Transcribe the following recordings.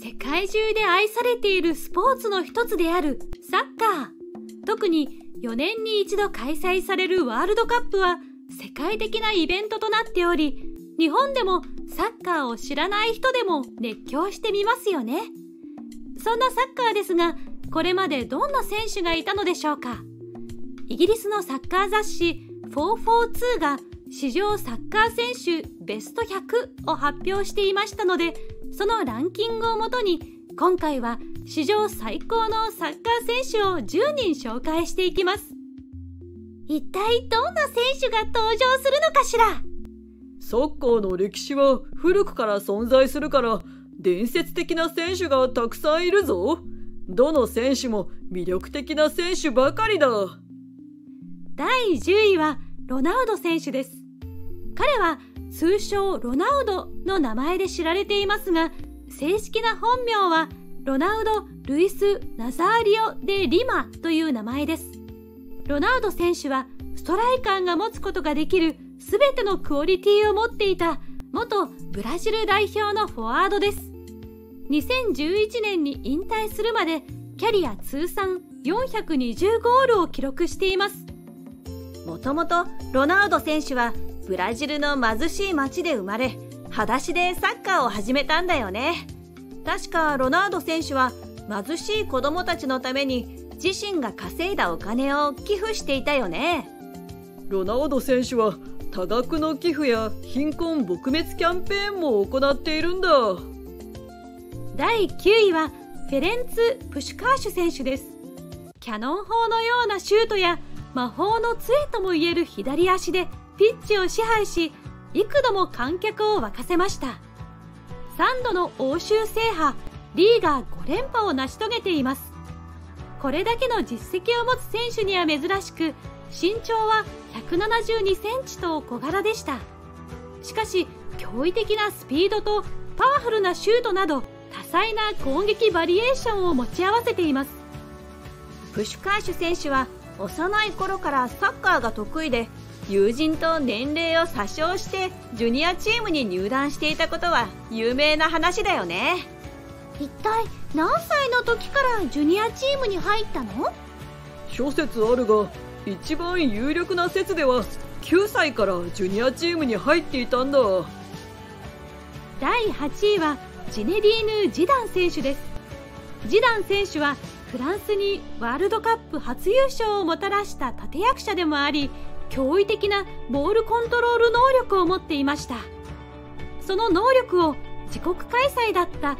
世界中で愛されているスポーツの一つであるサッカー。特に4年に一度開催されるワールドカップは世界的なイベントとなっており、日本でもサッカーを知らない人でも熱狂してみますよね。そんなサッカーですが、これまでどんな選手がいたのでしょうか。イギリスのサッカー雑誌442が史上サッカー選手ベスト100を発表していましたので、そのランキングをもとに今回は史上最高のサッカー選手を10人紹介していきます。一体どんな選手が登場するのかしら。 サッカーの歴史は古くから存在するから伝説的な選手がたくさんいるぞ。どの選手も魅力的な選手ばかりだ。 第10位はロナウド選手です。彼は通称ロナウドの名前で知られていますが、正式な本名はロナウド・ルイス・ナザーリオ・デ・リマという名前です。ロナウド選手はストライカーが持つことができるすべてのクオリティを持っていた元ブラジル代表のフォワードです。2011年に引退するまでキャリア通算420ゴールを記録しています。 もともとロナウド選手はブラジルの貧しい町で生まれ、裸足でサッカーを始めたんだよね。確かロナウド選手は貧しい子供たちのために自身が稼いだお金を寄付していたよね。 ロナウド選手は多額の寄付や貧困撲滅キャンペーンも行っているんだ。 第9位はフェレンツ・プシュカーシュ選手です。キャノン砲のようなシュートや魔法の杖ともいえる左足でピッチを支配し、幾度も観客を沸かせました。3度の欧州制覇、リーガー5連覇を成し遂げています。これだけの実績を持つ選手には珍しく、身長は172センチと小柄でした。しかし、驚異的なスピードとパワフルなシュートなど、多彩な攻撃バリエーションを持ち合わせています。 プシュカーシュ選手は幼い頃からサッカーが得意で、友人と年齢を詐称してジュニアチームに入団していたことは有名な話だよね。 一体何歳の時からジュニアチームに入ったの？ 諸説あるが、一番有力な説では9歳からジュニアチームに入っていたんだ。 第8位はジネディーヌ・ジダン選手です。ジダン選手はフランスにワールドカップ初優勝をもたらした立役者でもあり、驚異的なボールコントロール能力を持っていました。その能力を自国開催だった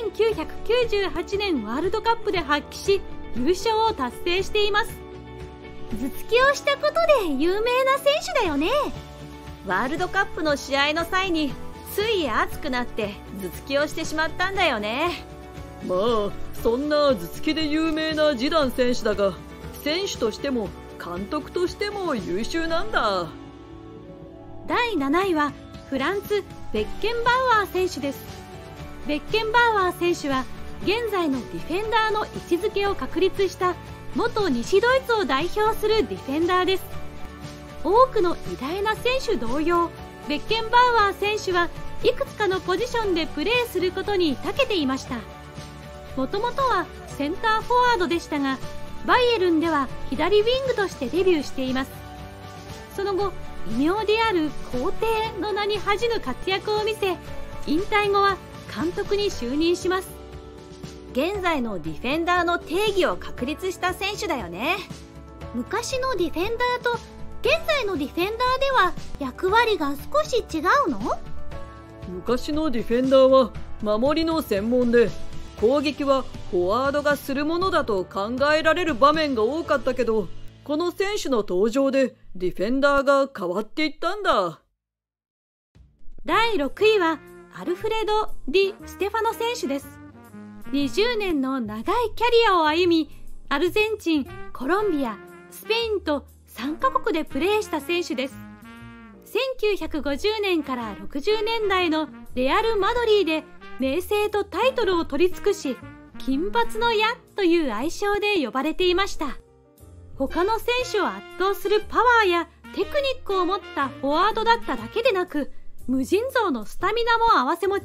1998年ワールドカップで発揮し、優勝を達成しています。頭突きをしたことで有名な選手だよね。 ワールドカップの試合の際につい熱くなって頭突きをしてしまったんだよね。 まあそんな頭突きで有名なジダン選手だが、選手としても監督としても優秀なんだ。 第7位はフランツ・ベッケンバウアー選手です。ベッケンバウアー選手は現在のディフェンダーの位置づけを確立した元西ドイツを代表するディフェンダーです。多くの偉大な選手同様、ベッケンバウアー選手はいくつかのポジションでプレーすることに長けていました。もともとはセンターフォワードでしたが、バイエルンでは左ウィングとしてデビューしています。その後、異名である皇帝の名に恥じぬ活躍を見せ、引退後は監督に就任します。 現在のディフェンダーの定義を確立した選手だよね。 昔のディフェンダーと現在のディフェンダーでは役割が少し違うの？ 昔のディフェンダーは守りの専門で、攻撃はフォワードがするものだと考えられる場面が多かったけど、この選手の登場でディフェンダーが変わっていったんだ。 第6位はアルフレド・ディ・ステファノ選手です。20年の長いキャリアを歩み、アルゼンチン、コロンビア、スペインと3カ国でプレーした選手です。1950年から60年代のレアル・マドリーで名声とタイトルを取り尽くし、金髪の矢という愛称で呼ばれていました。他の選手を圧倒するパワーやテクニックを持ったフォワードだっただけでなく、無尽蔵のスタミナも併せ持ち、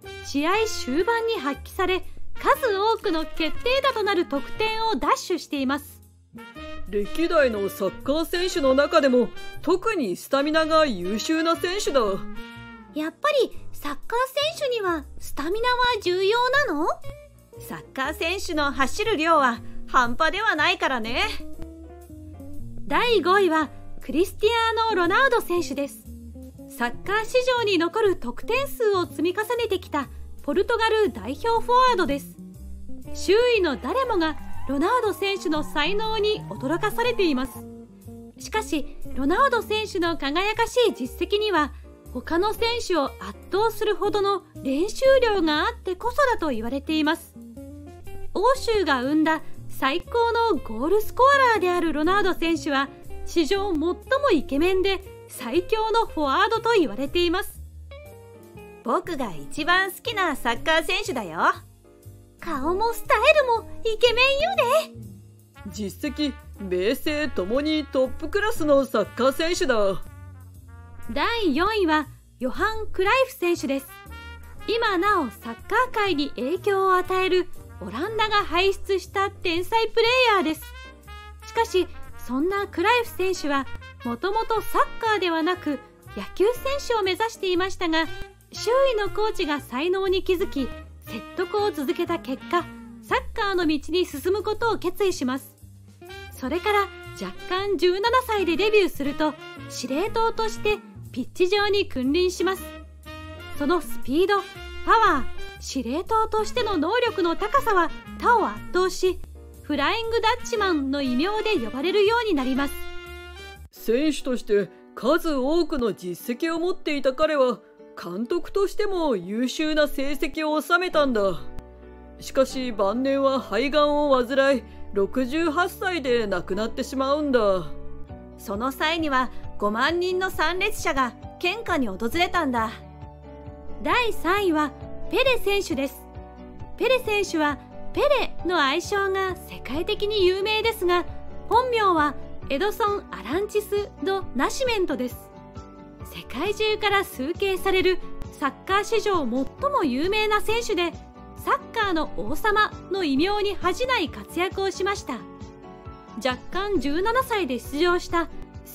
試合終盤に発揮され、数多くの決定打となる得点を奪取しています。 歴代のサッカー選手の中でも特にスタミナが優秀な選手だ。 やっぱりサッカー選手にはスタミナは重要なの？サッカー選手の走る量は半端ではないからね。 第5位はクリスティアーノ・ロナウド選手です。サッカー史上に残る得点数を積み重ねてきたポルトガル代表フォワードです。周囲の誰もがロナウド選手の才能に驚かされています。しかしロナウド選手の輝かしい実績には他の選手を圧倒するほどの練習量があってこそだと言われています。欧州が生んだ最高のゴールスコアラーであるロナウド選手は史上最もイケメンで最強のフォワードと言われています。 僕が一番好きなサッカー選手だよ。顔もスタイルもイケメンよね。 実績、名声ともにトップクラスのサッカー選手だ。 第4位はヨハン・クライフ選手です。今なおサッカー界に影響を与えるオランダが輩出した天才プレーヤーです。しかしそんなクライフ選手はもともとサッカーではなく野球選手を目指していましたが、周囲のコーチが才能に気づき説得を続けた結果、サッカーの道に進むことを決意します。それから若干17歳でデビューすると司令塔としてピッチ上に君臨します。そのスピード、パワー、司令塔としての能力の高さは他を圧倒し、フライングダッチマンの異名で呼ばれるようになります。 選手として数多くの実績を持っていた彼は監督としても優秀な成績を収めたんだ。しかし晩年は肺がんを患い68歳で亡くなってしまうんだ。 その際には5万人の参列者が献花に訪れたんだ。 第3位はペレ選手です。ペレ選手はペレの愛称が世界的に有名ですが、本名はエドソン・アランチス・ド・ナシメントです。世界中から崇敬されるサッカー史上最も有名な選手で、サッカーの王様の異名に恥じない活躍をしました。若干17歳で出場した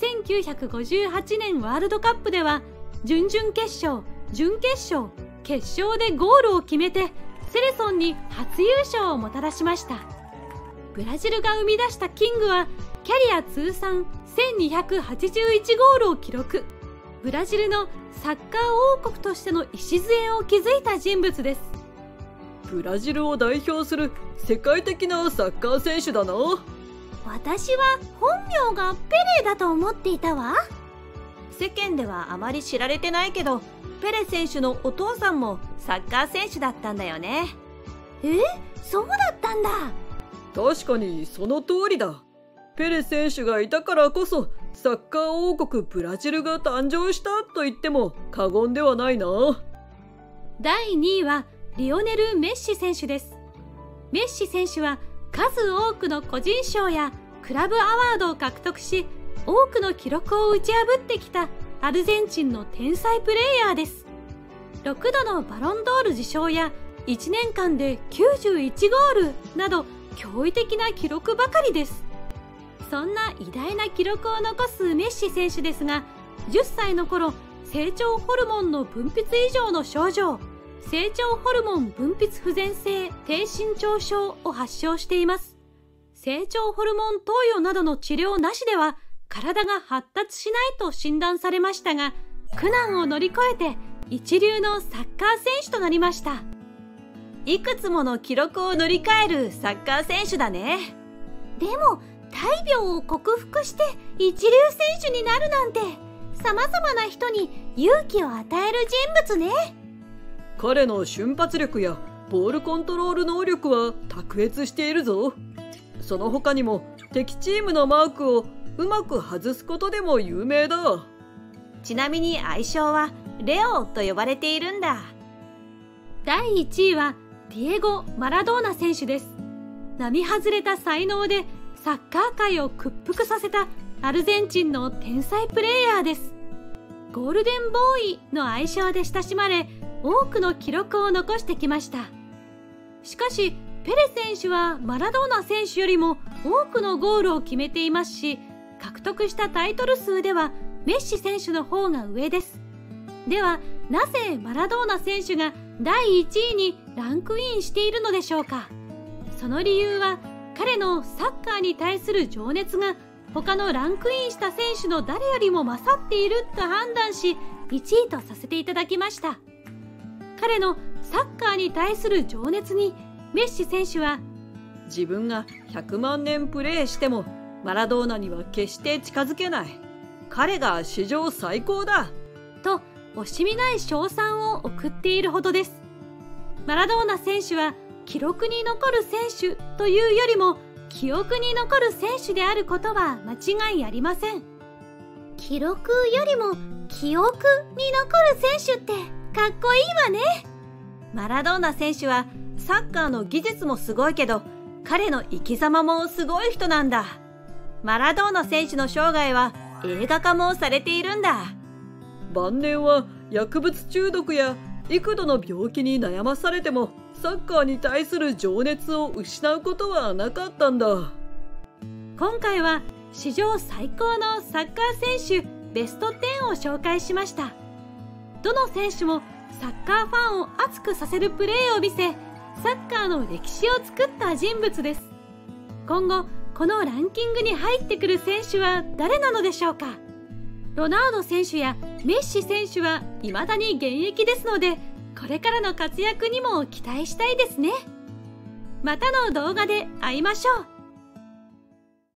1958年ワールドカップでは準々決勝、準決勝、決勝でゴールを決めてセレソンに初優勝をもたらしました。ブラジルが生み出したキングはキャリア通算1281ゴールを記録。ブラジルのサッカー王国としての礎を築いた人物です。 ブラジルを代表する世界的なサッカー選手だな。 私は本名がペレだと思っていたわ。世間ではあまり知られてないけど、ペレ選手のお父さんもサッカー選手だったんだよね。そうだったんだ。 確かにその通りだ。ペレ選手がいたからこそサッカー王国ブラジルが誕生したと言っても過言ではないな。 第2位はリオネル・メッシ選手です。メッシ選手は数多くの個人賞やクラブアワードを獲得し、多くの記録を打ち破ってきたアルゼンチンの天才プレーヤーです。6度のバロンドール受賞や1年間で91ゴールなど驚異的な記録ばかりです。そんな偉大な記録を残すメッシ選手ですが、10歳の頃、成長ホルモンの分泌異常の症状、成長ホルモン分泌不全性低身長症を発症しています。成長ホルモン投与などの治療なしでは体が発達しないと診断されましたが、苦難を乗り越えて一流のサッカー選手となりました。 いくつもの記録を塗り替えるサッカー選手だね。でも大病を克服して一流選手になるなんて、様々な人に勇気を与える人物ね。 彼の瞬発力やボールコントロール能力は卓越しているぞ。その他にも敵チームのマークをうまく外すことでも有名だ。 ちなみに愛称はレオと呼ばれているんだ。 第1位はディエゴ・マラドーナ選手です。並外れた才能でサッカー界を屈服させたアルゼンチンの天才プレーヤーです。ゴールデンボーイの愛称で親しまれ、 多くの記録を残してきました。しかしペレ選手はマラドーナ選手よりも多くのゴールを決めていますし、獲得したタイトル数ではメッシ選手の方が上です。ではなぜマラドーナ選手が第1位にランクインしているのでしょうか。その理由は彼のサッカーに対する情熱が他のランクインした選手の誰よりも勝っていると判断し1位とさせていただきました。彼のサッカーに対する情熱にメッシ選手は、 自分が100万年プレーしてもマラドーナには決して近づけない。彼が史上最高だと惜しみない称賛を送っているほどです。マラドーナ選手は記録に残る選手というよりも記憶に残る選手であることは間違いありません。記録よりも記憶に残る選手ってかっこいいわね。 マラドーナ選手はサッカーの技術もすごいけど、彼の生き様もすごい人なんだ。マラドーナ選手の生涯は映画化もされているんだ。 晩年は薬物中毒や幾度の病気に悩まされてもサッカーに対する情熱を失うことはなかったんだ。 今回は史上最高のサッカー選手ベスト10を紹介しました。どの選手もサッカーファンを熱くさせるプレーを見せ、サッカーの歴史を作った人物です。今後このランキングに入ってくる選手は誰なのでしょうか。ロナウド選手やメッシ選手は未だに現役ですので、これからの活躍にも期待したいですね。またの動画で会いましょう。